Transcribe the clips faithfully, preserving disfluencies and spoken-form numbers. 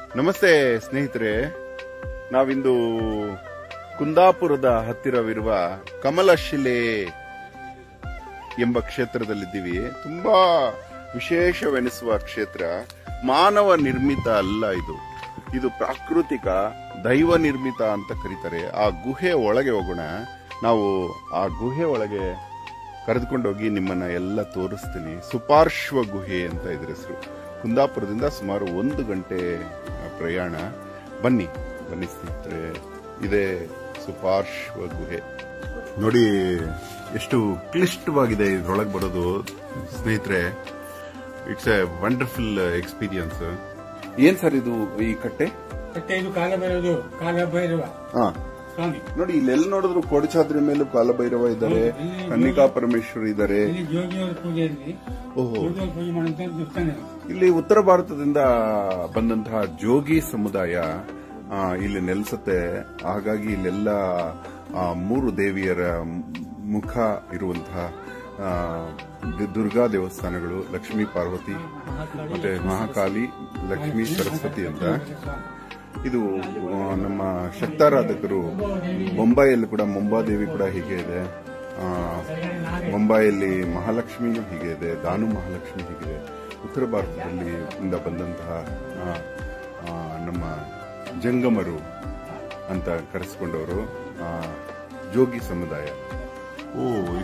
ನಮಸ್ತೆ ಸ್ನೇಹಿತರೆ, ನಾವಿಂದು ಕುಂದಾಪುರದ ಹತ್ತಿರವಿರುವ ಕಮಲಶಿಲೆ ಎಂಬ ಕ್ಷೇತ್ರದಲ್ಲಿದ್ದೀವಿ. ತುಂಬಾ ವಿಶೇಷವೆನಿಸುವ ಕ್ಷೇತ್ರ. ಮಾನವ ನಿರ್ಮಿತ ಅಲ್ಲ ಇದು, ಇದು ಪ್ರಾಕೃತಿಕ ದೈವ ನಿರ್ಮಿತ ಅಂತ ಕರೀತಾರೆ. ಆ ಗುಹೆ ಒಳಗೆ ಹೋಗೋಣ. ನಾವು ಆ ಗುಹೆ ಒಳಗೆ ಕರೆದುಕೊಂಡೋಗಿ ನಿಮ್ಮನ್ನ ಎಲ್ಲ ತೋರಿಸ್ತೀನಿ. ಸುಪಾರ್ಶ್ವ ಗುಹೆ ಅಂತ ಇದ್ರ ಹೆಸರು. ಕುಂದಾಪುರದಿಂದ ಸುಮಾರು ಒಂದು ಗಂಟೆ ಪ್ರಯಾಣ. ಬನ್ನಿ ಬನ್ನಿ ಸ್ನೇಹಿತರೆ, ಇದೇ ಸುಪಾರ್ಶ್ವ ಗುಹೆ. ನೋಡಿ ಎಷ್ಟು ಕ್ಲಿಷ್ಟವಾಗಿದೆ ಇದ್ರೊಳಗೆ ಬರೋದು ಸ್ನೇಹಿತರೆ. It's a wonderful experience. ಏನ್ ಸರ್ ಇದು ಈ ಕಟ್ಟೆ? ಕಟ್ಟೆ ಇದು ಕಾಲಭೈರವ ಕಾಲಭೈರವ ಹಾ ಸ್ವಾಮಿ. ನೋಡಿ, ಇಲ್ಲೆಲ್ಲ ನೋಡಿದ್ರು ಕೊಡಚಾದ್ರಿ ಮೇಲೂ ಕಾಲಭೈರವ ಇದ್ದಾರೆ, ಕನ್ನಿಕಾ ಪರಮೇಶ್ವರ್ ಇದ್ದಾರೆ. ಜೋಗಿಯವರ ಪೂಜೆಯಲ್ಲಿ ಓಹೋ, ಪೂಜೆ ಮಾಡುವಂತ ದೇವಸ್ಥಾನ. ಇಲ್ಲಿ ಉತ್ತರ ಭಾರತದಿಂದ ಬಂದಂತಹ ಜೋಗಿ ಸಮುದಾಯ ಆ, ಇಲ್ಲಿ ನೆಲೆಸುತ್ತೆ. ಹಾಗಾಗಿ ಇಲ್ಲೆಲ್ಲ ಆ, ಮೂರು ದೇವಿಯರ ಮುಖ ಇರುವಂತಹ ಆ, ದುರ್ಗಾ ದೇವಸ್ಥಾನಗಳು, ಲಕ್ಷ್ಮೀ ಪಾರ್ವತಿ ಮತ್ತೆ ಮಹಾಕಾಳಿ, ಲಕ್ಷ್ಮೀ ಸರಸ್ವತಿ ಅಂತ. ಇದು ನಮ್ಮ ಶಕ್ತಾರಾಧಕರು ಬೊಂಬಾಯಿಯಲ್ಲಿ ಕೂಡ ಮುಂಬಾದೇವಿ ಕೂಡ ಹೀಗೆ ಇದೆ. ಮುಂಬೈಯಲ್ಲಿ ಮಹಾಲಕ್ಷ್ಮಿಯೂ ಹೀಗೆ ಇದೆ, ದಾನು ಮಹಾಲಕ್ಷ್ಮಿ ಹೀಗಿದೆ. ಉತ್ತರ ಭಾರತದಲ್ಲಿ ಇಂದ ಬಂದಂತಹ ನಮ್ಮ ಜಂಗಮರು ಅಂತ ಕರೆಸಿಕೊಂಡವರು ಜೋಗಿ ಸಮುದಾಯ. ಓ,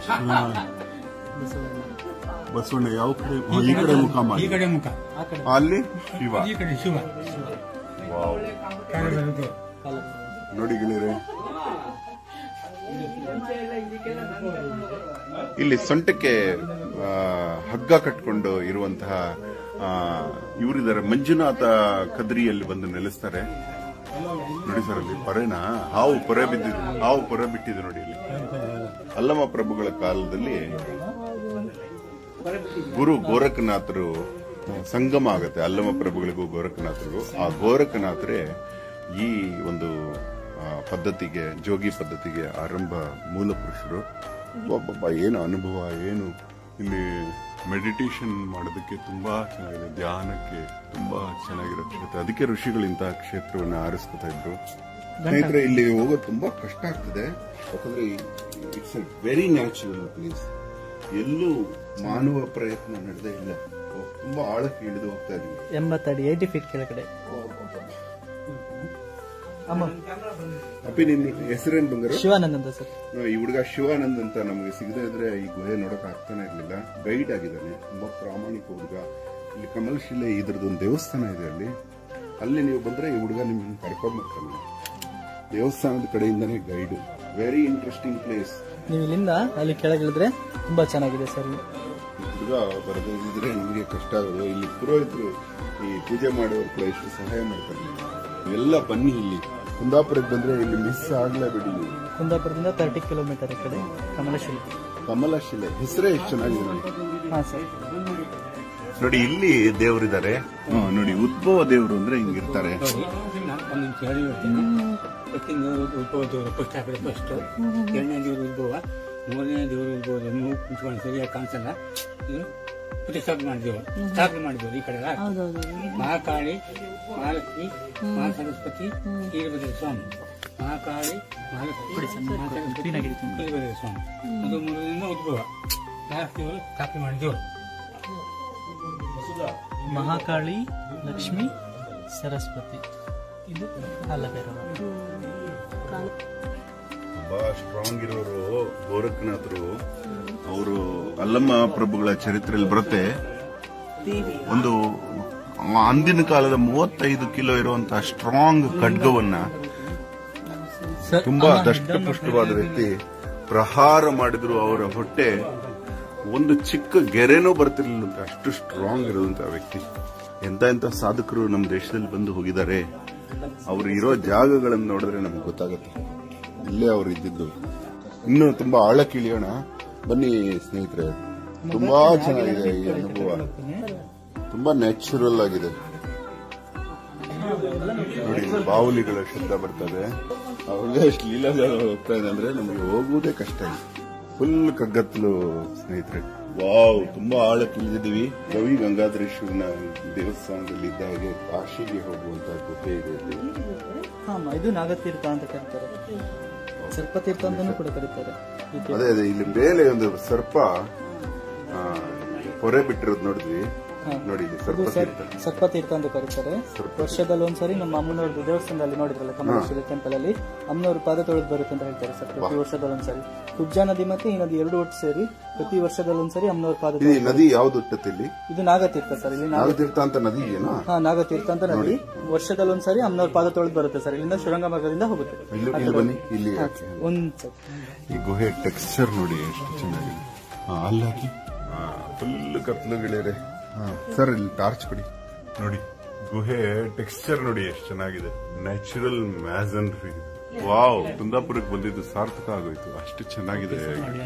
ಬಸವಣ್ಣ ಯಾವ ಕಡೆ? ಈ ಕಡೆ ಮುಖ ಮಾಡಿ, ಈ ಕಡೆ ಮುಖ, ಅಲ್ಲಿ ಶಿವ, ಈ ಕಡೆ ಶಿವ. ನೋಡಿ ಗೆಳೆಯರೆ, ಇಲ್ಲಿ ಸೊಂಟಕ್ಕೆ ಹಗ್ಗ ಕಟ್ಕೊಂಡು ಇರುವಂತಹ ಇವರಿದ್ದಾರೆ. ಮಂಜುನಾಥ ಕದ್ರಿಯಲ್ಲಿ ಬಂದು ನೆಲೆಸ್ತಾರೆ. ನೋಡಿ ಸರ್, ಅಲ್ಲಿ ಪೊರೆನ ಹಾವು ಪೊರೆ ಬಿದ್ದಿದೆ, ಹಾವು ಪೊರೆ ಬಿಟ್ಟಿದೆ ನೋಡಿ. ಇಲ್ಲಿ ಅಲ್ಲಮ ಪ್ರಭುಗಳ ಕಾಲದಲ್ಲಿ ಗುರು ಗೋರಖನಾಥರು ಸಂಗಮ ಆಗತ್ತೆ. ಅಲ್ಲಮ ಪ್ರಭುಗಳಿಗೂ ಗೋರಖನಾಥರಿಗೂ. ಆ ಗೋರಖನಾಥರೇ ಈ ಒಂದು ಪದ್ಧತಿಗೆ, ಜೋಗಿ ಪದ್ಧತಿಗೆ ಆರಂಭ ಮೂಲ ಪುರುಷರು. ಒಬ್ಬೊಬ್ಬ ಏನು ಅನುಭವ, ಏನು ಇಲ್ಲಿ ಮೆಡಿಟೇಷನ್ ಮಾಡೋದಕ್ಕೆ ತುಂಬಾ ಚೆನ್ನಾಗಿದೆ, ಧ್ಯಾನಕ್ಕೆ ತುಂಬಾ ಚೆನ್ನಾಗಿರೋ ಕ್ಷೇತ್ರ. ಅದಕ್ಕೆ ಋಷಿಗಳು ಇಂತಹ ಕ್ಷೇತ್ರವನ್ನು ಆರಿಸ್ಕೊತಾ ಇದ್ರು. ಸ್ನೇಹಿತರೆ, ಇಲ್ಲಿ ಹೋಗೋದು ತುಂಬಾ ಕಷ್ಟ ಆಗ್ತದೆ. ಯಾಕಂದ್ರೆ it's a very natural place. ಎಲ್ಲೂ ಮಾನವ ಪ್ರಯತ್ನ ನಡೆದೇ ಇಲ್ಲ. ತುಂಬಾ ಆಳಕ್ಕೆ ಇಳಿದು ಹೋಗ್ತಾ ಇದೀವಿ. ಎಂಬತ್ತಡಿ ಏಟಿ ಫೀಟ್ ಕೆಳಗಡೆ. ಅಪ್ಪಿ, ನಿನ್ನ ಹೆಸರೇನು ಬಂದರು? ಶಿವಾನಂದ್ ಅಂತ ಸರ್. ಈ ಹುಡುಗ ಶಿವಾನಂದ್ ಅಂತ ನಮಗೆ ಸಿಗದೇ ಇದ್ರೆ ಈ ಗುಹೆ ನೋಡಕ್ ಆಗ್ತಾನೆ ಇರ್ಲಿಲ್ಲ. ಗೈಡ್ ಆಗಿದ್ದಾನೆ, ತುಂಬಾ ಪ್ರಾಮಾಣಿಕ ಹುಡುಗ. ಇಲ್ಲಿ ಕಮಲಶಿಲೆ ಇದ್ರದೊಂದು ದೇವಸ್ಥಾನ ಇದೆ. ಅಲ್ಲಿ ಅಲ್ಲಿ ನೀವು ಬಂದ್ರೆ ಈ ಹುಡುಗ ನಿಮ್ಗೆ ಕರ್ಕೊಂಡ್ ಬರ್ತಾನೆ. ದೇವಸ್ಥಾನದ ಕಡೆಯಿಂದಾನೇ ಗೈಡ್. Very interesting place. ನೀವು ಇಲ್ಲಿಂದ ಅಲ್ಲಿ ಕೆಳಗಿಳಿದ್ರೆ ತುಂಬಾ ಚೆನ್ನಾಗಿದೆ ಸರ್. ಹುಡುಗ ಬರದಿದ್ರೆ ನಮಗೆ ಕಷ್ಟ ಆಗೋದು. ಇಲ್ಲಿ ಪುರೋಹಿತರು ಈ ಪೂಜೆ ಮಾಡೋರು ಕೂಡ ಎಷ್ಟು ಸಹಾಯ ಮಾಡ್ತಾರೆ. ಎಲ್ಲ ಬನ್ನಿ, ಇಲ್ಲಿ ಕುಂದಾಪುರಕ್ಕೆ ಬಂದ್ರೆ ಇಲ್ಲಿ ಮಿಸ್ ಆಗ್ಲೇಬೇಡಿ. ಕುಂದಾಪುರದಿಂದ ತರ್ಟಿ ಕಿಲೋಮೀಟರ್ ಈ ಕಡೆ ಕಮಲಶಿಲೆ. ಕಮಲಶಿಲೆ ಹೆಸರೇ ಎಷ್ಟು ಚೆನ್ನಾಗಿದೆ ನೋಡಿ. ಹಾ ಸರ್. ನೋಡಿ, ಇಲ್ಲಿ ದೇವರಿದ್ದಾರೆ ನೋಡಿ. ಉದ್ಭವ ದೇವರು ಅಂದ್ರೆ ಹಿಂಗಿರ್ತಾರೆ. ಉದ್ಭವ ದೇವರು ಫಸ್ಟ್ ಹಾಕಿದ್ರೆ ಫಸ್ಟ್, ಎರಡನೇ ದೇವರು ಉದ್ಭವ, ಮೂರನೇ ದೇವರು ಉದ್ಭವ. ಕುಂತ್ಕೊಂಡು ಸರಿಯಾಗಿ ಕಾಣಿಸಲ್ಲ. ಇದು ಪ್ರತಿಷ್ಠಾಪನೆ ಮಾಡಿದೆವು, ಸ್ಥಾಪನೆ ಮಾಡಿದೆವು. ಈ ಕಡೆ ಮಹಾಕಾಳಿ, ಮಹಾಲಕ್ಷ್ಮಿ, ಮಹಾ ಸರಸ್ವತಿ, ವೀರಭದ್ರ ಸ್ವಾಮಿ. ಮಹಾಕಾಳಿ, ಮಹಾಲಕ್ಷ್ಮಿ, ವೀರಭದ್ರ ಸ್ವಾಮಿ. ಅದು ಮೂರರಿಂದ ಉದ್ಭವ. ಲಾಸ್ಟ್ ದೇವರು ಸ್ಥಾಪನೆ ಮಾಡಿದೆವು. ಮಹಾಕಾಳಿ, ಲಕ್ಷ್ಮಿ, ಸರಸ್ವತಿ. ಇದು ಕಾಲಭೈರವ. ತುಂಬಾ ಸ್ಟ್ರಾಂಗ್ ಇರೋರು ಗೋರಖನಾಥರು. ಅವರು ಅಲ್ಲಮ್ಮ ಪ್ರಭುಗಳ ಚರಿತ್ರೆಯಲ್ಲಿ ಬರುತ್ತೆ. ಒಂದು ಅಂದಿನ ಕಾಲದ ಮೂವತ್ತೈದು ಕಿಲೋ ಇರುವಂತಹ ಸ್ಟ್ರಾಂಗ್ ಖಡ್ಗವನ್ನ ತುಂಬಾ ದಷ್ಟಪುಷ್ಟವಾದ ವ್ಯಕ್ತಿ ಪ್ರಹಾರ ಮಾಡಿದ್ರು. ಅವರ ಹೊಟ್ಟೆ ಒಂದು ಚಿಕ್ಕ ಗೆರೆನೂ ಬರ್ತಿರ್ಲಿಲ್ಲ, ಅಷ್ಟು ಸ್ಟ್ರಾಂಗ್ ಇರುವಂತಹ ವ್ಯಕ್ತಿ. ಎಂತ ಎಂತ ಸಾಧಕರು ನಮ್ಮ ದೇಶದಲ್ಲಿ ಬಂದು ಹೋಗಿದ್ದಾರೆ. ಅವರು ಇರೋ ಜಾಗಗಳನ್ನು ನೋಡಿದ್ರೆ ನಮ್ಗೆ ಗೊತ್ತಾಗುತ್ತೆ. ಇಲ್ಲೇ ಅವರು ಇದ್ದಿದ್ದು. ಇನ್ನು ತುಂಬಾ ಆಳಕ್ಕೆ ಇಳಿಯೋಣ ಬನ್ನಿ ಸ್ನೇಹಿತರೆ. ತುಂಬಾ ಚೆನ್ನಾಗಿದೆ ಈ ಅನುಭವ. ತುಂಬಾ ನ್ಯಾಚುರಲ್ ಆಗಿದೆ ನೋಡಿ. ಬಾವುಲಿಗಳ ಶಬ್ದ ಬರ್ತದೆ. ಅವ್ರಿಗೆ ಎಷ್ಟು ಲೀಲಾಜಾಲ ಹೋಗ್ತಾ ಇದೆ ಅಂದ್ರೆ ನಮಗೆ ಹೋಗುವುದೇ ಕಷ್ಟ ಇದೆ. ಫುಲ್ ಕಗ್ಗತ್ತಲು ಸ್ನೇಹಿತರೆ. ವಾವ್, ತುಂಬಾ ಆಳಕ್ಕೆ ಇಳಿದಿದ್ದೀವಿ. ಗವಿ ಗಂಗಾಧರೇಶ್ವರನ ದೇವಸ್ಥಾನದಲ್ಲಿ ಇದ್ದ ಹಾಗೆ ಕಾಶಿಗೆ ಹೋಗುವಂತ ಗುಹೆ ಇದೆ ಇಲ್ಲಿ. ಹಾ ಇದು ನಾಗತೀರ್ಥ ಅಂತ ಕರೀತಾರೆ, ಸರ್ಪತೀರ್ಥ ಅಂತಾನೂ ಕೂಡ ಕರೀತಾರೆ. ಅದೇ ಅದೇ ಇಲ್ಲಿ ಮೇಲೆ ಒಂದು ಸರ್ಪ ಆ, ಹೊರೆ ಬಿಟ್ಟಿರೋದು ನೋಡಿದ್ವಿ. ನೋಡಿ ಇಲ್ಲಿ ಸರ್ಪತೀರ್ಥ ಸರ್ಪತೀರ್ಥ ಅಂತ ಕರೀತಾರೆ. ವರ್ಷದಲ್ಲಿ ಒಂದ್ಸರಿ ನಮ್ಮ ಅಮ್ಮನವ್ರದ್ದು ದೇವಸ್ಥಾನದಲ್ಲಿ ನೋಡಿದ್ರಲ್ಲ ಕಮಲೇಶ್ವರಿ ಟೆಂಪಲ್ ಅಲ್ಲಿ ಅಮ್ಮನವ್ರ ಪಾದ ತೊಳೆದು ಬರುತ್ತೆ ಅಂತ ಹೇಳ್ತಾರೆ ಸರ್. ಪ್ರತಿ ವರ್ಷದಲ್ಲಿ ಒಂದ್ಸರಿ ಕುಬ್ಜಾ ನದಿ ಮತ್ತೆ ಈ ನದಿ ಎರಡು ಒಟ್ಟು ಸೇರಿ ಪ್ರತಿ ವರ್ಷದಲ್ಲಿ ಒಂದ್ಸರಿ ಅಮ್ಮನವ್ರ ಪಾದ. ಈ ನದಿ ಯಾವ್ದು ಹುಟ್ಟತ್ತೆ ಇಲ್ಲಿ? ಇದು ನಾಗತೀರ್ಥ ಸರ್. ಇಲ್ಲಿ ನಾಗತೀರ್ಥ ಅಂತ ನದಿ ಇದೆಯಾ? ಹಾ ನಾಗತೀರ್ಥ ಅಂತ ನದಿ ವರ್ಷದಲ್ಲಿ ಒಂದ್ಸರಿ ಅಮ್ಮನವ್ರ ಪಾದ ತೊಳೆದು ಬರುತ್ತೆ ಸರ್. ಇಲ್ಲಿಂದ ಶೃಂಗ ಮಾರ್ಗದಿಂದ ಹೋಗುತ್ತೆ. ಇಲ್ಲಿ ಬನ್ನಿ, ಇಲ್ಲಿ ಒಂದ್ ಈ ಗುಹೆ ಟೆಕ್ಸ್ಚರ್ ನೋಡಿ ಎಷ್ಟು ಚೆನ್ನಾಗಿದೆ. ಅಲ್ಲಿ ಹಾಕಿ ಫುಲ್ ಕತ್ಲುಗಳಿದೆ ಸರ್. ಇಲ್ಲಿ ಟಾರ್ಚ್ ಕೊಡಿ ನೋಡಿ. ಗುಹೆ ಟೆಕ್ಸ್ಚರ್ ನೋಡಿ ಎಷ್ಟು ಚೆನ್ನಾಗಿದೆ. ನ್ಯಾಚುರಲ್ ಮ್ಯಾಸನ್ರಿ. ವಾವ್, ಕುಂದಾಪುರಕ್ಕೆ ಬಂದಿದ್ದು ಸಾರ್ಥಕ ಆಗೋಯ್ತು, ಅಷ್ಟು ಚೆನ್ನಾಗಿದೆ.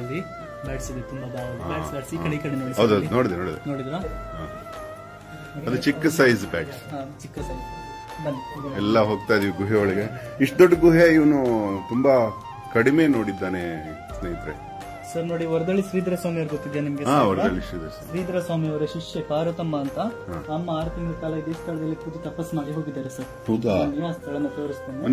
ಹೌದೌದು, ನೋಡಿದೆ ನೋಡಿದೆ ನೋಡಿದ್ರ ಅದು ಚಿಕ್ಕ ಸೈಜ್ ಬ್ಯಾಟ್ಸ್, ಚಿಕ್ಕ ಸೈಜ್. ಎಲ್ಲ ಹೋಗ್ತಾ ಇದೀವಿ ಗುಹೆ ಒಳಗೆ. ಇಷ್ಟು ದೊಡ್ಡ ಗುಹೆ ಇವನು ತುಂಬಾ ಕಡಿಮೆ ನೋಡಿದ್ದಾನೆ ಸ್ನೇಹಿತರೆ. ಸರ್ ನೋಡಿ, ವರದಳ್ಳಿ ಶ್ರೀಧರ ಸ್ವಾಮಿ ಅವ್ರು ಗೊತ್ತಿದ್ಯಾ ನಿಮ್ಗೆ? ಶ್ರೀಧರ ಸ್ವಾಮಿ ಅವರ ಶಿಷ್ಯೆ ಪಾರ್ವತಮ್ಮ ಅಂತ ಅಮ್ಮ ಆರು ತಿಂಗಳ ಕಾಲ ಇದೇ ಸ್ಥಳದಲ್ಲಿ ಕೂತು ತಪಸ್ ಮಾಡಿ ಹೋಗಿದ್ದಾರೆ ಸರ್. ಆ ಸ್ಥಳನ ತೋರಿಸ್ತೇನೆ.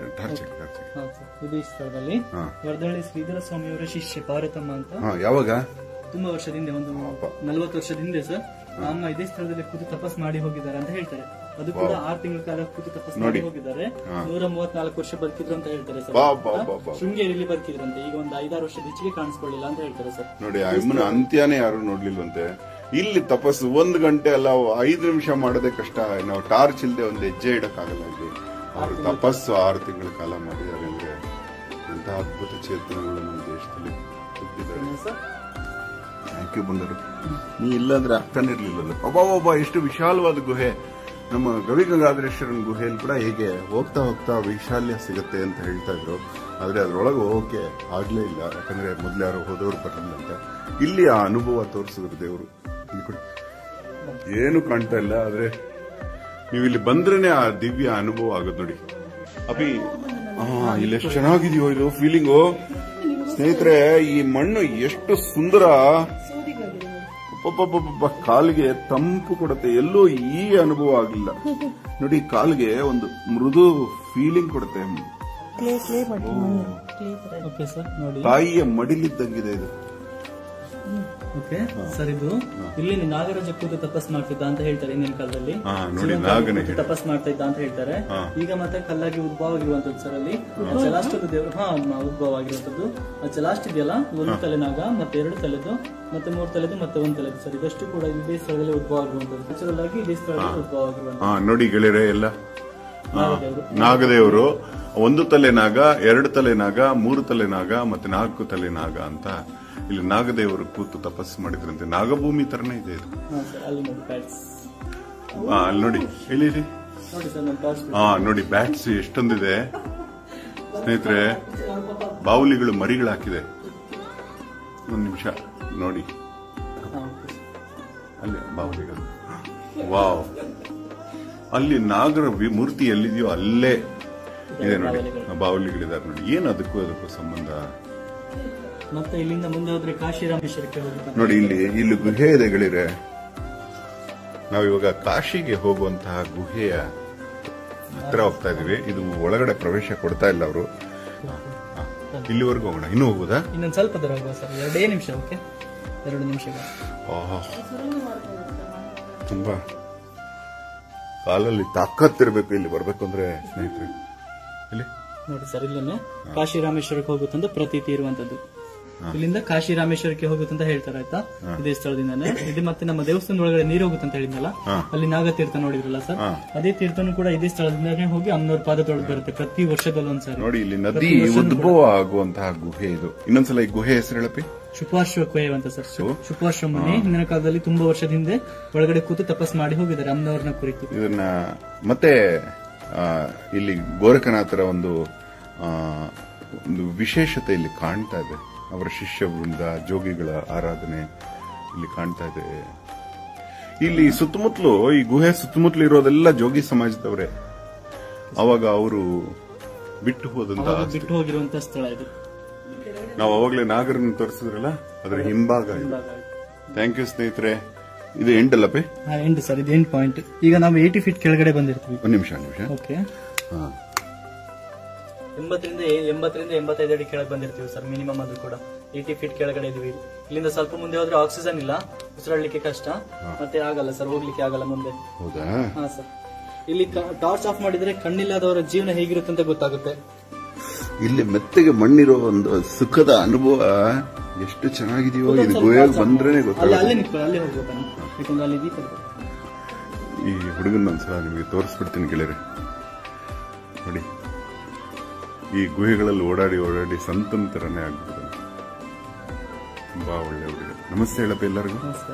ಇದೇ ಸ್ಥಳದಲ್ಲಿ ವರದಳ್ಳಿ ಶ್ರೀಧರ ಸ್ವಾಮಿ ಅವರ ಶಿಷ್ಯೆ ಪಾರ್ವತಮ್ಮ ಅಂತ ಯಾವಾಗ ತುಂಬಾ ವರ್ಷದಿಂದ, ಒಂದು ನಲ್ವತ್ತು ವರ್ಷದಿಂದ ಸರ್ ಅಮ್ಮ ಇದೇ ಸ್ಥಳದಲ್ಲಿ ಕೂತು ತಪಸ್ ಮಾಡಿ ಹೋಗಿದ್ದಾರೆ ಅಂತ ಹೇಳ್ತಾರೆ. ಅದು ಕೂಡ ಆರು ತಿಂಗಳ ಕಾಲ ಕೂತು ತಪಸ್ ಮಾಡಿ ಹೋಗಿದ್ದಾರೆ. ನೂರ ಮೂವತ್ನಾಲ್ಕು ವರ್ಷ ಬದುಕಿದ್ರು ಅಂತ ಹೇಳ್ತಾರೆ ಸರ್. ಶೃಂಗೇರಿಯಲ್ಲಿ ಬದುಕಿದ್ರಂತೆ. ಈಗ ಒಂದು ಐದಾರು ವರ್ಷದ ಹೆಚ್ಚಿಗೆ ಕಾಣಿಸ್ಕೊಳ್ಳಿಲ್ಲ ಅಂತ ಹೇಳ್ತಾರೆ ಸರ್. ನೋಡಿ, ಅಮ್ಮನ ಅಂತ್ಯನೇ ಯಾರು ನೋಡ್ಲಿಲ್ವಂತೆ. ಇಲ್ಲಿ ತಪಸ್ಸು ಒಂದು ಗಂಟೆ ಅಲ್ಲ, ಐದು ನಿಮಿಷ ಮಾಡೋದೇ ಕಷ್ಟ. ನಾವು ಟಾರ್ಚ್ ಇಲ್ಲದೆ ಒಂದು ಹೆಜ್ಜೆ ಇಡಕ್ಕಾಗಲ್ಲ. ಇಲ್ಲಿ ಅವರು ತಪಸ್ಸು ಆರು ತಿಂಗಳ ಕಾಲ ಮಾಡಿದ್ದಾರೆ ಅಂದ್ರೆ ಎಂತ ಅದ್ಭುತ ಚೇತನಗಳು ನಮ್ಮ ದೇಶದಲ್ಲಿ ಹುಟ್ಟಿದ್ದಾರೆ. ಯಾಕೆ ಬಂದರು? ನೀ ಇಲ್ಲಾಂದ್ರೆ ಆಗ್ತಾನೆ ಇರ್ಲಿಲ್ಲ. ಒಬ್ಬ ಎಷ್ಟು ವಿಶಾಲವಾದ ಗುಹೆ. ನಮ್ಮ ಗವಿ ಗಂಗಾಧರೇಶ್ವರನ ಗುಹೆಯಲ್ಲಿ ಕೂಡ ಹೇಗೆ ಹೋಗ್ತಾ ಹೋಗ್ತಾ ವೈಶಾಲ್ಯ ಸಿಗುತ್ತೆ ಅಂತ ಹೇಳ್ತಾ ಇದ್ರು. ಆದ್ರೆ ಅದ್ರೊಳಗೆ ಹೋಗಕ್ಕೆ ಆಗ್ಲೇ ಇಲ್ಲ, ಯಾಕಂದ್ರೆ ಮೊದ್ಲು ಯಾರು ಹೋದವ್ರು ಬರಲಿಲ್ಲ ಅಂತ. ಇಲ್ಲಿ ಆ ಅನುಭವ ತೋರಿಸಿದ್ರು ದೇವರು. ಏನು ಕಾಣ್ತಾ ಇಲ್ಲ, ಆದ್ರೆ ನೀವು ಇಲ್ಲಿ ಬಂದ್ರೇನೆ ಆ ದಿವ್ಯ ಅನುಭವ ಆಗೋದು ನೋಡಿ. ಅಭಿ, ಹಾ ಇಲ್ಲಿ ಎಷ್ಟು ಚೆನ್ನಾಗಿದೆಯೋ ಇದು ಫೀಲಿಂಗು ಸ್ನೇಹಿತರೆ. ಈ ಮಣ್ಣು ಎಷ್ಟು ಸುಂದರ, ಕಾಲಿಗೆ ತಂಪು ಕೊಡುತ್ತೆ. ಎಲ್ಲೋ ಈ ಅನುಭವ ಆಗಿಲ್ಲ ನೋಡಿ. ಕಾಲಿಗೆ ಒಂದು ಮೃದು ಫೀಲಿಂಗ್ ಕೊಡುತ್ತೆ. ತಾಯಿಯ ಮಡಿಲಿದ್ದಂಗಿದೆ ಇದು. ಓಕೆ ಸರ್, ಇದು ಇಲ್ಲಿ ನಾಗರಾಜ ಕೂತು ತಪಸ್ ಮಾಡ್ತಿದ್ದ ಅಂತ ಹೇಳ್ತಾರೆ ಹಿಂದಿನ ಕಾಲದಲ್ಲಿ. ತಪಸ್ ಮಾಡ್ತಾ ಇದ್ದ ಅಂತ ಹೇಳ್ತಾರೆ. ಈಗ ಮತ್ತೆ ಕಲ್ಲಾಗಿ ಉದ್ಭವ ಆಗಿರುವಂತದ್ದು ಸರ್. ಅಲ್ಲಿ ಜಲಾಷ್ಟದ ದೇವರು ಹಾ ಉದ್ಭವ ಆಗಿರುವಂತದ್ದು. ಆ ಜಲಾಷ್ಟ ಇದೆಯಲ್ಲ, ಒಂದು ತಲೆನಾಗ ಮತ್ತೆ ಎರಡು ತಲೆದು ಮತ್ತೆ ಮೂರು ತಲೆದು ಮತ್ತೆ ಒಂದು ತಲೆದು ಸರ್. ಇದಷ್ಟು ಕೂಡ ಇದೇ ಸ್ಥಳದಲ್ಲಿ ಉದ್ಭವ ಆಗಿರುವಂತದ್ದು. ನ್ಯಾಚುರಲ್ ಆಗಿ ಇದೇ ಸ್ಥಳದಲ್ಲಿ ಉದ್ಭವ ಆಗಿರುವಂತದ್ದು ನೋಡಿ ಗೆಳೆಯರೆ. ಎಲ್ಲ ನಾಗದೇವರು ಒಂದು ತಲೆನಾಗ, ಎರಡು ತಲೆನಾಗ, ಮೂರು ತಲೆನಾಗ ಮತ್ತೆ ನಾಲ್ಕು ತಲೆನಾಗ ಅಂತ ಇಲ್ಲಿ ನಾಗದೇವರು ಕೂತು ತಪಸ್ಸು ಮಾಡಿದ್ರಂತೆ. ನಾಗಭೂಮಿ ತರನೇ ಇದೆ ಇದು. ಅಲ್ಲಿ ನೋಡಿ, ಇಲ್ಲಿ ಹಾ ನೋಡಿ, ಬ್ಯಾಟ್ಸ್ ಎಷ್ಟೊಂದಿದೆ ಸ್ನೇಹಿತರೆ. ಬಾವುಲಿಗಳು ಮರಿಗಳು ಹಾಕಿದೆ. ಒಂದು ನಿಮಿಷ ನೋಡಿ, ಅಲ್ಲಿ ಬಾವುಲಿಗಳು. ವಾವ್, ಅಲ್ಲಿ ನಾಗರ ಮೂರ್ತಿ ಎಲ್ಲಿದೆಯೋ ಅಲ್ಲೇ ಇದೆ ನೋಡಿ, ಬಾವುಲಿಗಳಿದ್ದಾರೆ ನೋಡಿ. ಏನು ಅದಕ್ಕೂ ಅದಕ್ಕೂ ಸಂಬಂಧ? ಮತ್ತೆ ಇಲ್ಲಿಂದ ಮುಂದೆ ಹೋದ್ರೆ ಕಾಶಿ ರಾಮೇಶ್ವರಕ್ಕೆ ಹೋಗುತ್ತೆ ನೋಡಿ. ಇಲ್ಲಿ ಇಲ್ಲಿ ಗುಹೆ ಇದೆ ಗಳಿರೆ. ನಾವಿವಾಗ ಕಾಶಿಗೆ ಹೋಗುವಂತಹ ಗುಹೆಯ ಹತ್ರ ಹೋಗ್ತಾ ಇದೀವಿ. ಇದು ಒಳಗಡೆ ಪ್ರವೇಶ ಕೊಡ್ತಾ ಇಲ್ಲ ಅವರು. ಇಲ್ಲಿವರೆಗೂ ಹೋಗೋಣ. ಇನ್ನೂ ಹೋಗುದಾ? ಇನ್ನೊಂದು ಸ್ವಲ್ಪ ದೂರ ಹೋಗುವ ಸರ್. ಎರಡೇ ನಿಮಿಷ. ಓಕೆ, ಎರಡು ನಿಮಿಷಗಳು. ತುಂಬಾ ಕಾಲಲ್ಲಿ ತಾಕತ್ತಿರ್ಬೇಕು ಇಲ್ಲಿ ಬರ್ಬೇಕು ಅಂದ್ರೆ ಸ್ನೇಹಿತರೆ. ಇಲ್ಲಿ ನೋಡಿ ಸರ್, ಇಲ್ಲೇನೆ ಕಾಶಿ ರಾಮೇಶ್ವರಕ್ಕೆ ಹೋಗುತ್ತಂತ ಪ್ರತೀತಿ ಇರುವಂತದ್ದು. ಇಲ್ಲಿಂದ ಕಾಶಿ ರಾಮೇಶ್ವರಕ್ಕೆ ಹೋಗುತ್ತಂತ ಹೇಳ್ತಾರೆ ಆಯ್ತಾ, ಇದೇ ಸ್ಥಳದಿಂದಾನೆ. ಇದು ಮತ್ತೆ ನಮ್ಮ ದೇವಸ್ಥಾನದ ಒಳಗಡೆ ನೀರು ಹೋಗುತ್ತಂತ ಹೇಳಿದ್ನಲ್ಲ, ಅಲ್ಲಿ ನಾಗತೀರ್ಥ ನೋಡಿದ್ರಲ್ಲ ಸರ್, ಅದೇ ತೀರ್ಥನು ಕೂಡ ಇದೇ ಸ್ಥಳದಿಂದಾನೆ ಹೋಗಿ ಅಮ್ಮನವ್ರ ಪಾದ ತೊಳೆದು ಬರುತ್ತೆ ಪ್ರತಿ ವರ್ಷದಲ್ಲಿ ಒಂದ್ಸರಿ. ನೋಡಿ, ಇಲ್ಲಿ ನದಿ ಉದ್ಭವ ಆಗುವಂತಹ ಗುಹೆ ಇದು. ಇನ್ನೊಂದ್ಸಲ ಈ ಗುಹೆ ಹೆಸರು ಹೇಳಪ್ಪಿ. ಶುಪಾರ್ಶ್ವ ಗುಹೆ ಅಂತ ಸರ್. ಶುಪಾರ್ಶ್ವ ಮುನಿ ಹಿಂದಿನ ಕಾಲದಲ್ಲಿ ತುಂಬಾ ವರ್ಷದ ಹಿಂದೆ ಒಳಗಡೆ ಕೂತು ತಪಸ್ ಮಾಡಿ ಹೋಗಿದ್ದಾರೆ ಅಮ್ಮನವ್ರನ್ನ ಕುರಿತು. ಇದನ್ನ ಮತ್ತೆ ಇಲ್ಲಿ ಗೋರಖನಾಥರ ಒಂದು ಒಂದು ವಿಶೇಷತೆ ಇಲ್ಲಿ ಕಾಣ್ತಾ ಇದೆ. ಅವರ ಶಿಷ್ಯ ವೃಂದ, ಜೋಗಿಗಳ ಆರಾಧನೆ ಇಲ್ಲಿ ಕಾಣ್ತಾ ಇದೆ. ಇಲ್ಲಿ ಸುತ್ತಮುತ್ತಲು, ಈ ಗುಹೆ ಸುತ್ತಮುತ್ತಲು ಇರೋದೆಲ್ಲ ಜೋಗಿ ಸಮಾಜದವರೇ. ಅವಾಗ ಅವರು ಬಿಟ್ಟು ಹೋದಂತ ಬಿಟ್ಟು ಹೋಗಿರುವಂತಹ ಸ್ಥಳ ಇದು. ನಾವು ಅವಾಗಲೇ ನಾಗರನ್ನು ತೋರಿಸಿದ್ರಲ್ಲ, ಅದರ ಹಿಂಭಾಗ. ಥ್ಯಾಂಕ್ ಯು ಸ್ನೇಹಿತರೆ. ಇದು ಎಂಟಲ್ಲಪ್ಪೆ? ಎಂಟು ಸರ್, ಇದು ಎಂಟು ಪಾಯಿಂಟ್. ಈಗ ನಾವು ಏಟಿ ಫೀಟ್ ಕೆಳಗಡೆ ಬಂದಿರ್ತೀವಿ. ಒಂದು ನಿಮಿಷ ನಿಮಿಷ ಓಕೆ. ಎಂಬತ್ತರಿಂದ ಎಂಬತ್ತರಿಂದ ಎಂಬತ್ತೈದು ಅಡಿ ಕೆಳಗೆ ಬಂದಿರ್ತೀವಿ ಸರ್, ಮಿನಿಮಮ್ ಅದು ಕೂಡ. ಏಟಿ ಫೀಟ್ ಕೆಳಗಡೆ ಇದೀವಿ. ಇಲ್ಲಿಂದ ಸ್ವಲ್ಪ ಮುಂದೆ ಹೋದ್ರೆ ಆಕ್ಸಿಜನ್ ಇಲ್ಲ, ಉಸಿರಾಡ್ಲಿಕ್ಕೆ ಕಷ್ಟ, ಮತ್ತೆ ಆಗಲ್ಲ ಸರ್, ಹೋಗ್ಲಿಕ್ಕೆ ಆಗಲ್ಲ ಮುಂದೆ. ಹೌದಾ? ಹಾ ಸರ್. ಇಲ್ಲಿ ಟಾರ್ಚ್ ಆಫ್ ಮಾಡಿದ್ರೆ ಕಣ್ಣಿಲ್ಲದವರ ಜೀವನ ಹೇಗಿರುತ್ತೆ ಅಂತ ಗೊತ್ತಾಗುತ್ತೆ. ಇಲ್ಲಿ ಮೆತ್ತಗೆ ಮಣ್ಣಿರೋ ಒಂದು ಸುಖದ ಅನುಭವ ಎಷ್ಟು ಚೆನ್ನಾಗಿದೆಯೋ. ಇದು ಗುಹೆಗೆ ಬಂದ್ರೇನೆ ಗೊತ್ತಾಗುತ್ತೆ. ಈ ಹುಡುಗನ ಒಂದ್ಸಲ ನಿಮಗೆ ತೋರಿಸ್ಬಿಡ್ತೀನಿ ಗೆಳೆಯರೆ. ನೋಡಿ, ಈ ಗುಹೆಗಳಲ್ಲಿ ಓಡಾಡಿ ಓಡಾಡಿ ಸಂತನ ತರನೇ ಆಗ್ಬಿಡ್ತಾನೆ. ತುಂಬಾ ಒಳ್ಳೆ ಹುಡುಗ. ನಮಸ್ತೆ ಹೇಳಪ್ಪ ಎಲ್ಲರಿಗೂ.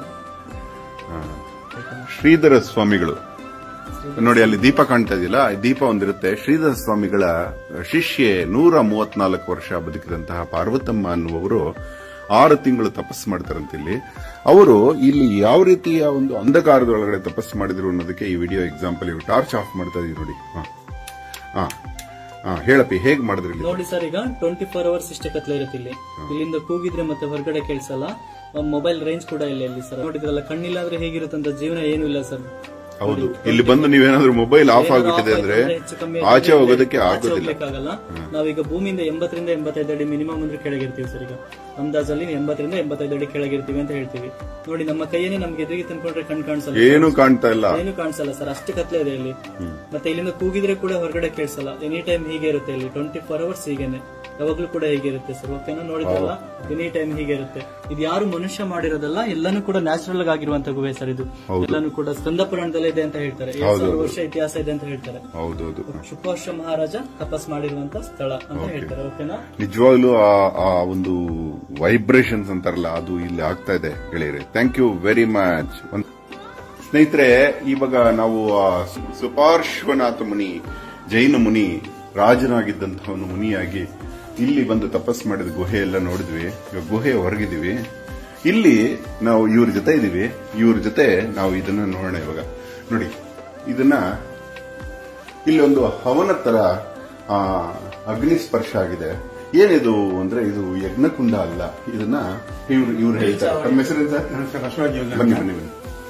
ಶ್ರೀಧರ ಸ್ವಾಮಿಗಳು ನೋಡಿ, ಅಲ್ಲಿ ದೀಪ ಕಾಣ್ತಾ ಇದೆಯಲ್ಲ, ದೀಪ ಒಂದಿರುತ್ತೆ. ಶ್ರೀಧರ ಸ್ವಾಮಿಗಳ ಶಿಷ್ಯೆ ನೂರ ಮೂವತ್ನಾಲ್ಕು ವರ್ಷ ಬದುಕಿದಂತಹ ಪಾರ್ವತಮ್ಮ ಅನ್ನುವರು ಆರು ತಿಂಗಳು ತಪಸ್ಸು ಮಾಡ್ತಾರಂತೆ. ಇಲ್ಲಿ ಅವರು ಇಲ್ಲಿ ಯಾವ ರೀತಿಯ ಒಂದು ಅಂಧಕಾರದೊಳಗಡೆ ತಪಸ್ಸು ಮಾಡಿದ್ರು ಅನ್ನೋದಕ್ಕೆ ಈ ವಿಡಿಯೋ ಎಕ್ಸಾಂಪಲ್. ಇವರು ಟಾರ್ಚ್ ಆಫ್ ಮಾಡ್ತಾ ಇದೀವಿ ನೋಡಿ. ಹಾ ಹಾ ಹೇಳಪ್ಪಿ, ಹೇಗ್ ಮಾಡಿದ್ರಿ ನೋಡಿ ಸರ್. ಈಗ ಟ್ವೆಂಟಿ ಫೋರ್ ಅವರ್ಸ್ ಇಷ್ಟೇ ಕತ್ಲೆ ಇರುತ್ತೆ ಇಲ್ಲಿ. ಇಲ್ಲಿಂದ ಕೂಗಿದ್ರೆ ಮತ್ತೆ ಹೊರಗಡೆ ಕೇಳಿಸಲ್ಲ. ಮೊಬೈಲ್ ರೇಂಜ್ ಕೂಡ ಇಲ್ಲ ಇಲ್ಲಿ ಸರ್. ನೋಡಿದ್ರಲ್ಲ, ಕಣ್ಣಿಲ್ಲ ಅಂದ್ರೆ ಹೇಗಿರುತ್ತಂತ ಜೀವನ ಏನೂ ಇಲ್ಲ ಸರ್. ಹೌದು, ಇಲ್ಲಿ ಬಂದು ನೀವೇನಾದ್ರೂ ಮೊಬೈಲ್ ಆಫ್ ಆಗ್ಬಿಟ್ಟಿದೆ ಅಂದ್ರೆ ಆಚೆ ಹೋಗೋದಕ್ಕೆ ಆಗೋದಿಲ್ಲ. ನಾವೀಗ ಭೂಮಿಯಿಂದ ಎಂಬತ್ತರಿಂದ ಎಂಬತ್ತೈದು ಅಡಿ ಮಿನಿಮಮ್ ಅಂದ್ರೆ ಕೆಳಗಿರ್ತೀವಿ ಸರ್. ಈಗ ಅಂದಾಜಲ್ಲಿ ಎಂಬತ್ತರಿಂದ ಎಂಬತ್ತೈದು ಅಡಿ ಕೆಳಗಿರ್ತೀವಿ ಅಂತ ಹೇಳ್ತೀವಿ. ನೋಡಿ, ನಮ್ಮ ಕೈಯನ್ನೇ ನಮ್ಗೆ ಎದುರಿಗೆ ತಂದ್ಕೊಂಡ್ರೆ ಕಣ್ ಕಾಣಿಸಲ್ಲ, ಏನು ಕಾಣ್ತಾ ಇಲ್ಲ, ಏನು ಕಾಣಿಸಲ್ಲ ಸರ್. ಅಷ್ಟು ಕತ್ಲೆ ಇದೆ ಇಲ್ಲಿ. ಮತ್ತೆ ಇಲ್ಲಿಂದ ಕೂಗಿದ್ರೆ ಕೂಡ ಹೊರಗಡೆ ಕೇಳಿಸಲ್ಲ. ಎನಿ ಟೈಮ್ ಹೀಗೆ ಇರುತ್ತೆ ಇಲ್ಲಿ. ಟ್ವೆಂಟಿ ಫೋರ್ ಅವರ್ಸ್ ಹೀಗೇನೆ, ಯಾವಾಗ್ಲೂ ಕೂಡ ಹೀಗೆ ಇರುತ್ತೆ ಸರ್. ಓಕೆನಾ? ನೋಡಿದ್ರಲ್ಲ, ಎನಿ ಟೈಮ್ ಹೀಗೆ ಇರುತ್ತೆ. ಇದು ಯಾರು ಮನುಷ್ಯ ಮಾಡಿರೋದಲ್ಲ, ಎಲ್ಲಾನು ಕೂಡ ನ್ಯಾಚುರಲ್ ಆಗಿರುವಂತ ಗುಹೆ ಸರ್. ಇದು ಎಲ್ಲಾನು ಕೂಡ ಸ್ಕಂದ ಪುರಾಣದಲ್ಲೇ ಇದೆ ಅಂತ ಹೇಳ್ತಾರೆ. ಎರಡ್ ಸಾವಿರ ವರ್ಷ ಇತಿಹಾಸ ಇದೆ ಅಂತ ಹೇಳ್ತಾರೆ. ಶುಪಾರ್ಶ ಮಹಾರಾಜ ತಪಸ್ ಮಾಡಿರುವಂತ ಸ್ಥಳ ಅಂತ ಹೇಳ್ತಾರೆ. ಓಕೆನಾ? ನಿಜವಾಗ್ಲೂ ಆ ಒಂದು ವೈಬ್ರೇಷನ್ಸ್ ಅಂತಾರಲ್ಲ, ಅದು ಇಲ್ಲಿ ಆಗ್ತಾ ಇದೆ ಗೆಳೆಯರೆ. Thank you very much. ಸ್ನೇಹಿತರೆ, ಇವಾಗ ನಾವು ಸುಪಾರ್ಶ್ವನಾಥ ಮುನಿ, ಜೈನ ಮುನಿ, ರಾಜನಾಗಿದ್ದಂತಹ ಮುನಿಯಾಗಿ ಇಲ್ಲಿ ಬಂದು ತಪಸ್ ಮಾಡಿದ ಗುಹೆ ಎಲ್ಲ ನೋಡಿದ್ವಿ. ಇವಾಗ ಗುಹೆ ಹೊರಗಿದೀವಿ. ಇಲ್ಲಿ ನಾವು ಇವ್ರ ಜೊತೆ ಇದೀವಿ. ಇವ್ರ ಜೊತೆ ನಾವು ಇದನ್ನ ನೋಡೋಣ. ಇವಾಗ ನೋಡಿ, ಇದನ್ನ ಇಲ್ಲೊಂದು ಹವನ ತರ ಅಗ್ನಿ ಸ್ಪರ್ಶ ಆಗಿದೆ. ಏನಿದು ಅಂದ್ರೆ ಇದು ಯಜ್ಞಕುಂಡ ಅಲ್ಲ. ಇದನ್ನ ಇವ್ರು ಇವ್ರು ಹೇಳ್ತಾರೆ. ತಮ್ಮ ಹೆಸರೇನು ಸರ್? ಬನ್ನಿ ಬನ್ನಿ ಬನ್ನಿ.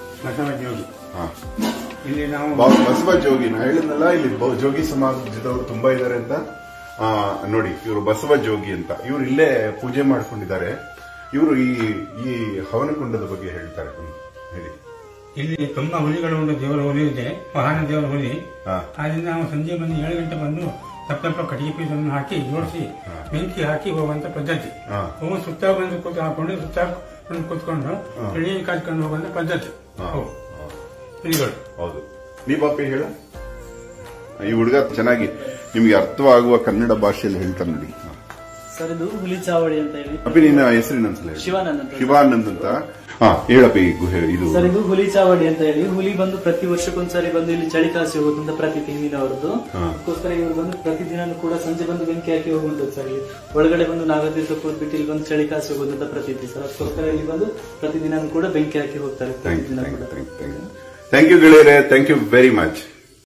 ಬಸವ ಜೋಗಿ. ನಾ ಹೇಳಿದ್ನಲ್ಲ, ಇಲ್ಲಿ ಜೋಗಿ ಸಮಾಜದವರು ತುಂಬಾ ಇದ್ದಾರೆ ಅಂತ. ಆ ನೋಡಿ, ಇವರು ಬಸವ ಜೋಗಿ ಅಂತ. ಇವರು ಇಲ್ಲೇ ಪೂಜೆ ಮಾಡ್ಕೊಂಡಿದ್ದಾರೆ. ಇವರು ಈ ಈ ಹವನಕುಂಡದ ಬಗ್ಗೆ ಹೇಳ್ತಾರೆ. ಹೇಳಿ. ಇಲ್ಲಿ ತುಂಬಾ ಹುಲಿಗಳು ಒಂದು ದೇವರ ಹುಲಿ ಇದೆ, ವಾಹನ ದೇವರ ಹುಲಿ. ಆದ್ರಿಂದ ನಾವು ಸಂಜೆ ಬಂದು ಏಳು ಗಂಟೆ ಬಂದು ತಪ್ಪ ತಪ್ಪ ಕಟ್ಟಿಗೆ ಪೀಸನ್ನು ಹಾಕಿ ಜೋಡಿಸಿ ಬೆಂಕಿ ಹಾಕಿ ಹೋಗುವಂತ ಪದ್ಧತಿ. ಹೋಗಿ ಸುತ್ತ ಬಂದು ಕೂತು ಹಾಕೊಂಡು ಸುತ್ತ ಬಂದು ಕೂತ್ಕೊಂಡು ಎಣ್ಣೆ ಕಾಯ್ಕೊಂಡು ಹೋಗುವಂತ ಪದ್ಧತಿ ಹುಲಿಗಳು. ಹೌದು. ನೀ ಬಾಪಿ ಹೇಳ. ಈ ಹುಡುಗ ಚೆನ್ನಾಗಿ ನಿಮ್ಗೆ ಅರ್ಥವಾಗುವ ಕನ್ನಡ ಭಾಷೆಯಲ್ಲಿ ಹೇಳ್ತಾರೆ ನೋಡಿ. ಸರ್, ಇದು ಹುಲಿ ಚಾವಡಿ ಅಂತ ಹೇಳಿ. ಅಪ್ಪಿ, ನಿನ್ನ ಹೆಸರಿನೊಂದ್ಸಲ ಹೇಳಿ. ಶಿವಾನಂದ್ ಅಂತ. ಶಿವಾನಂದ್ ಅಂತ. ಹಾ ಹೇಳಪ್ಪಿ. ಗುಹೆ ಇದು ಸರ್, ಇದು ಹುಲಿ ಚಾವಡಿ ಅಂತ ಹೇಳಿ. ಹುಲಿ ಬಂದು ಪ್ರತಿ ವರ್ಷಕ್ಕೊಂದ್ಸರಿ ಬಂದು ಇಲ್ಲಿ ಚಳಿ ಕಾಸಿ ಹೋಗುತ್ತಂತ ಪ್ರತಿ ತಿಂಗಳಿನವರದ್ದು. ಅದಕ್ಕೋಸ್ಕರ ಇವರು ಬಂದು ಪ್ರತಿದಿನ ಕೂಡ ಸಂಜೆ ಬಂದು ಬೆಂಕಿ ಹಾಕಿ ಹೋಗುವಂತದ್ದು ಸರ್. ಇಲ್ಲಿ ಒಳಗಡೆ ಬಂದು ನಾಗತೀರ್ಥ ಕೂತ್ಬಿಟ್ಟು ಇಲ್ಲಿ ಬಂದು ಚಳಿ ಕಾಸಿ ಹೋಗುವಂತ ಪ್ರತೀತಿ ಸರ್. ಅದಕ್ಕೋಸ್ಕರ ಇಲ್ಲಿ ಬಂದು ಪ್ರತಿದಿನ ಕೂಡ ಬೆಂಕಿ ಹಾಕಿ ಹೋಗ್ತಾರೆ. ಥ್ಯಾಂಕ್ ಯು ಗೆಳೆಯರೆ. Thank you very much.